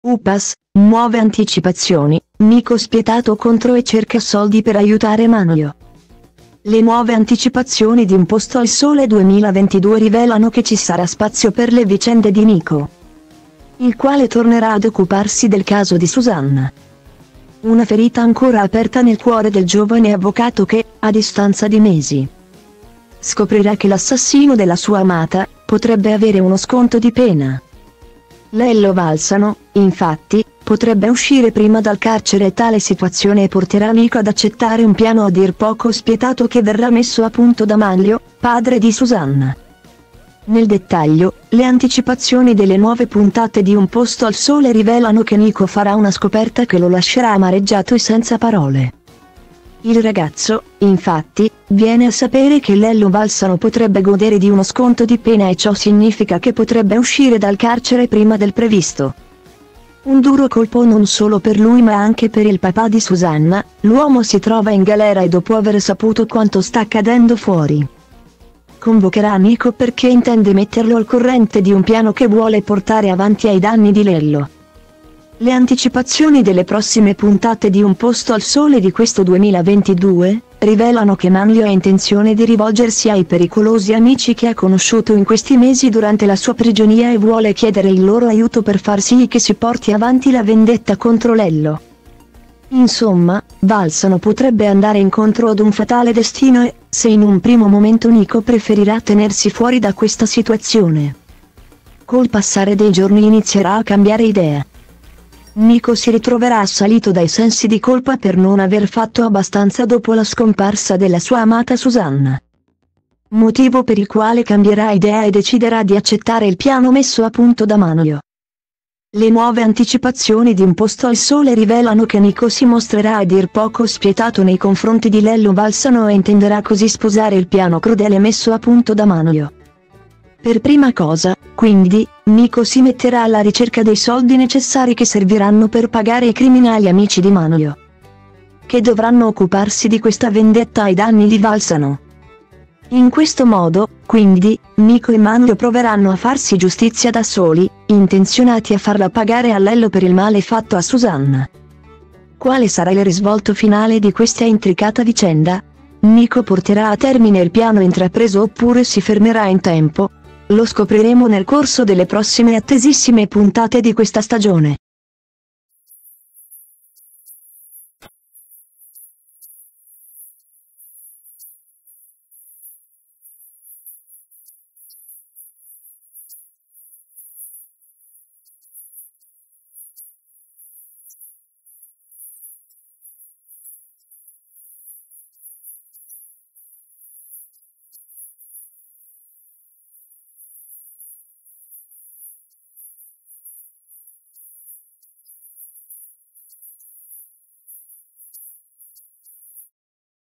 Upas, nuove anticipazioni, Nico spietato contro e cerca soldi per aiutare Manlio. Le nuove anticipazioni di Un posto al sole 2022 rivelano che ci sarà spazio per le vicende di Nico, il quale tornerà ad occuparsi del caso di Susanna. Una ferita ancora aperta nel cuore del giovane avvocato che, a distanza di mesi, scoprirà che l'assassino della sua amata potrebbe avere uno sconto di pena. Lello Balsano, infatti, potrebbe uscire prima dal carcere e tale situazione porterà Nico ad accettare un piano a dir poco spietato che verrà messo a punto da Manlio, padre di Susanna. Nel dettaglio, le anticipazioni delle nuove puntate di Un posto al sole rivelano che Nico farà una scoperta che lo lascerà amareggiato e senza parole. Il ragazzo, infatti, viene a sapere che Lello Balsano potrebbe godere di uno sconto di pena e ciò significa che potrebbe uscire dal carcere prima del previsto. Un duro colpo non solo per lui ma anche per il papà di Susanna. L'uomo si trova in galera e dopo aver saputo quanto sta accadendo fuori, convocherà Nico perché intende metterlo al corrente di un piano che vuole portare avanti ai danni di Lello. Le anticipazioni delle prossime puntate di Un posto al sole di questo 2022 rivelano che Manlio ha intenzione di rivolgersi ai pericolosi amici che ha conosciuto in questi mesi durante la sua prigionia e vuole chiedere il loro aiuto per far sì che si porti avanti la vendetta contro Lello. Insomma, Balsano potrebbe andare incontro ad un fatale destino e, se in un primo momento Nico preferirà tenersi fuori da questa situazione, col passare dei giorni inizierà a cambiare idea. Nico si ritroverà assalito dai sensi di colpa per non aver fatto abbastanza dopo la scomparsa della sua amata Susanna, motivo per il quale cambierà idea e deciderà di accettare il piano messo a punto da Manlio. Le nuove anticipazioni di Un posto al sole rivelano che Nico si mostrerà a dir poco spietato nei confronti di Lello Balsano e intenderà così sposare il piano crudele messo a punto da Manlio. Per prima cosa, quindi, Nico si metterà alla ricerca dei soldi necessari che serviranno per pagare i criminali amici di Manlio, che dovranno occuparsi di questa vendetta ai danni di Balsano. In questo modo, quindi, Nico e Manlio proveranno a farsi giustizia da soli, intenzionati a farla pagare a Lello per il male fatto a Susanna. Quale sarà il risvolto finale di questa intricata vicenda? Nico porterà a termine il piano intrapreso oppure si fermerà in tempo? Lo scopriremo nel corso delle prossime attesissime puntate di questa stagione.